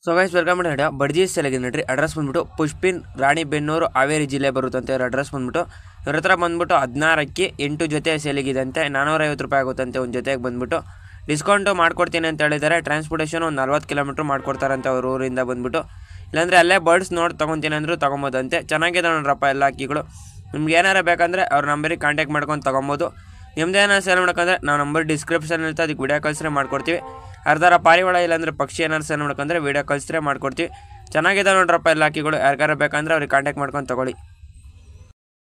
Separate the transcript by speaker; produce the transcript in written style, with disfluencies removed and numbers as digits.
Speaker 1: So guys welcome ಮಾಡಿ ಬಡ್ಜಿ ಸೆಲೆಗೆ ನೋಡ್ರಿ address ಬಂದ್ಬಿಟ್ಟು ಪುಷ್ಪಿನ್ ರಾಣಿಬೆನ್ನೂರು ಹಾವೇರಿ ಜಿಲ್ಲೆ ಬರುತ್ತಂತೆ ಇವ್ರ ಅಡ್ರೆಸ್ ಬಂದ್ಬಿಟ್ಟು ಇವ್ರ ಹತ್ರ ಬಂದ್ಬಿಟ್ಟು 16ಕ್ಕೆ 8 ಜೊತೆ ಸೇಲಿಗಿದೆ ಅಂತೆ 450 ರೂಪಾಯಿ ಆಗುತ್ತಂತೆ ಒಂದು ಜೊತೆಗೆ ಬಂದ್ಬಿಟ್ಟು ಡಿಸ್ಕೌಂಟು ಮಾಡ್ಕೊಡ್ತೀನಿ ಅಂತ ಹೇಳಿದ್ದಾರೆ. ಟ್ರಾನ್ಸ್ಪೋರ್ಟೇಷನ್ ಒಂದು 40 ಕಿಲೋಮೀಟ್ರ್ ಮಾಡ್ಕೊಡ್ತಾರಂತೆ ಅವ್ರ ಊರಿಂದ ಬಂದ್ಬಿಟ್ಟು. ಇಲ್ಲಾಂದರೆ ಅಲ್ಲೇ ಬರ್ಡ್ಸ್ ನೋಡಿ ತೊಗೊತೀನಿ ಅಂದರೂ ತೊಗೊಬೋದಂತೆ. ಚೆನ್ನಾಗಿದೆ ನೋಡ್ರಪ್ಪ ಎಲ್ಲ ಅಕ್ಕಿಗಳು. ನಿಮ್ಗೆ ಏನಾರು ಬೇಕಂದರೆ ಅವ್ರ ನಂಬರಿಗೆ ಕಾಂಟ್ಯಾಕ್ಟ್ ಮಾಡ್ಕೊಂಡು ತೊಗೊಬೋದು. ನಿಮ್ದು ಏನಾರು ಸೇಲ್ ಮಾಡ್ಕೊಂಡ್ರೆ ನಾವು ನಂಬರ್ ಡಿಸ್ಕ್ರಿಪ್ಷನ್ ಇರುತ್ತೆ, ಅದಕ್ಕೆ ವಿಡಿಯೋ ಕಳಿಸ್ರೆ ಮಾಡ್ಕೊಡ್ತೀವಿ. ಅರ್ಧಾರ ಪಾರಿವಾಳ ಇಲ್ಲಾಂದರೆ ಪಕ್ಷಿ ಏನಾರು ಸೇಲ್ ಮಾಡ್ಕೊಂಡ್ರೆ ವಿಡಿಯೋ ಕಳಿಸ್ರೆ ಮಾಡ್ಕೊಡ್ತೀವಿ. ಚೆನ್ನಾಗಿದೆ ನೋಡ್ರಪ್ಪ ಎಲ್ಲ ಅಕ್ಕಿಗಳು. ಯಾರಿಗಾರ ಬೇಕಂದ್ರೆ ಅವ್ರಿಗೆ ಕಾಂಟ್ಯಾಕ್ಟ್ ಮಾಡ್ಕೊಂಡು ತೊಗೊಳ್ಳಿ.